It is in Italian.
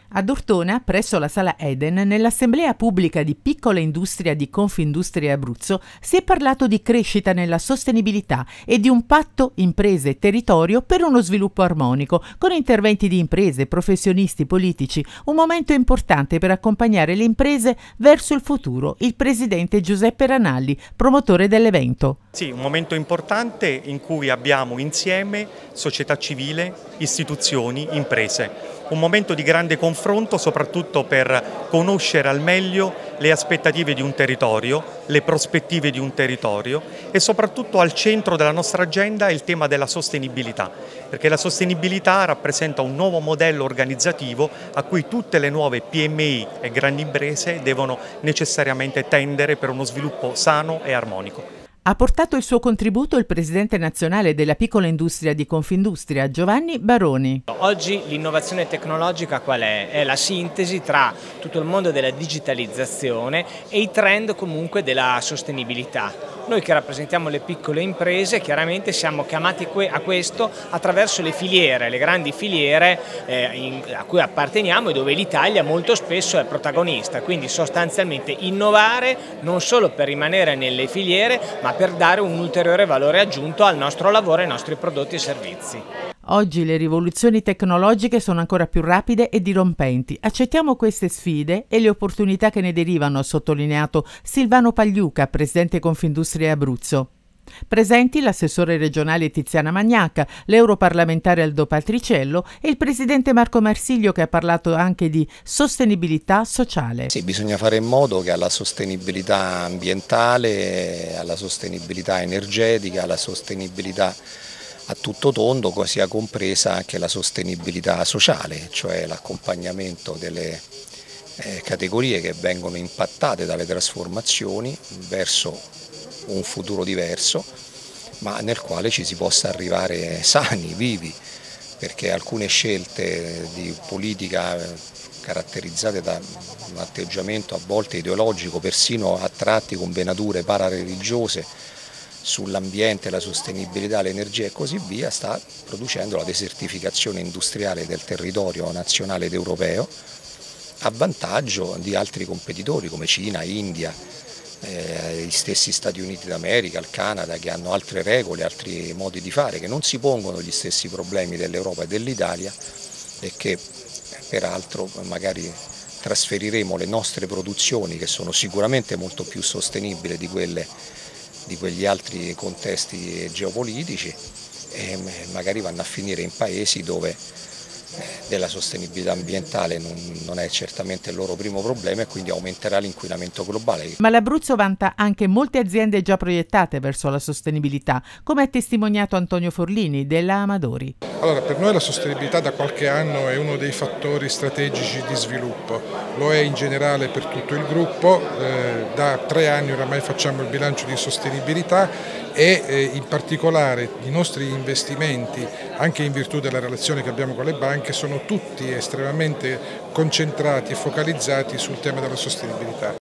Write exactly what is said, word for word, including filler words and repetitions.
Ad Ortona, presso la Sala Eden, nell'assemblea pubblica di Piccola Industria di Confindustria Abruzzo, si è parlato di crescita nella sostenibilità e di un patto imprese e territorio per uno sviluppo armonico, con interventi di imprese, professionisti, politici, un momento importante per accompagnare le imprese verso il futuro. Il presidente Giuseppe Ranalli, promotore dell'evento. Sì, un momento importante in cui abbiamo insieme società civile, istituzioni, imprese. Un momento di grande confronto soprattutto per conoscere al meglio le aspettative di un territorio, le prospettive di un territorio e soprattutto al centro della nostra agenda è il tema della sostenibilità, perché la sostenibilità rappresenta un nuovo modello organizzativo a cui tutte le nuove P M I e grandi imprese devono necessariamente tendere per uno sviluppo sano e armonico. Ha portato il suo contributo il presidente nazionale della Piccola Industria di Confindustria, Giovanni Baroni. Oggi l'innovazione tecnologica qual è? È la sintesi tra tutto il mondo della digitalizzazione e i trend comunque della sostenibilità. Noi che rappresentiamo le piccole imprese chiaramente siamo chiamati a questo attraverso le filiere, le grandi filiere eh, in, a cui apparteniamo e dove l'Italia molto spesso è protagonista, quindi sostanzialmente innovare non solo per rimanere nelle filiere ma per dare un ulteriore valore aggiunto al nostro lavoro e ai nostri prodotti e servizi. Oggi le rivoluzioni tecnologiche sono ancora più rapide e dirompenti. Accettiamo queste sfide e le opportunità che ne derivano, ha sottolineato Silvano Pagliuca, presidente Confindustria Abruzzo. Presenti l'assessore regionale Tiziana Magnacca, l'europarlamentare Aldo Patriciello e il presidente Marco Marsiglio, che ha parlato anche di sostenibilità sociale. Sì, bisogna fare in modo che alla sostenibilità ambientale, alla sostenibilità energetica, alla sostenibilità a tutto tondo sia compresa anche la sostenibilità sociale, cioè l'accompagnamento delle eh, categorie che vengono impattate dalle trasformazioni verso un futuro diverso, ma nel quale ci si possa arrivare sani, vivi, perché alcune scelte di politica caratterizzate da un atteggiamento a volte ideologico, persino a tratti con venature parareligiose sull'ambiente, la sostenibilità, l'energia e così via, sta producendo la desertificazione industriale del territorio nazionale ed europeo a vantaggio di altri competitori come Cina, India, Eh, gli stessi Stati Uniti d'America, il Canada, che hanno altre regole, altri modi di fare, che non si pongono gli stessi problemi dell'Europa e dell'Italia e che peraltro magari trasferiremo le nostre produzioni, che sono sicuramente molto più sostenibili di quelle di quegli altri contesti geopolitici, e magari vanno a finire in paesi dove della sostenibilità ambientale non, non è certamente il loro primo problema e quindi aumenterà l'inquinamento globale. Ma l'Abruzzo vanta anche molte aziende già proiettate verso la sostenibilità, come ha testimoniato Antonio Forlini della Amadori. Allora, per noi la sostenibilità da qualche anno è uno dei fattori strategici di sviluppo, lo è in generale per tutto il gruppo, eh, da tre anni oramai facciamo il bilancio di sostenibilità e eh, in particolare i nostri investimenti, anche in virtù della relazione che abbiamo con le banche, sono tutti estremamente concentrati e focalizzati sul tema della sostenibilità.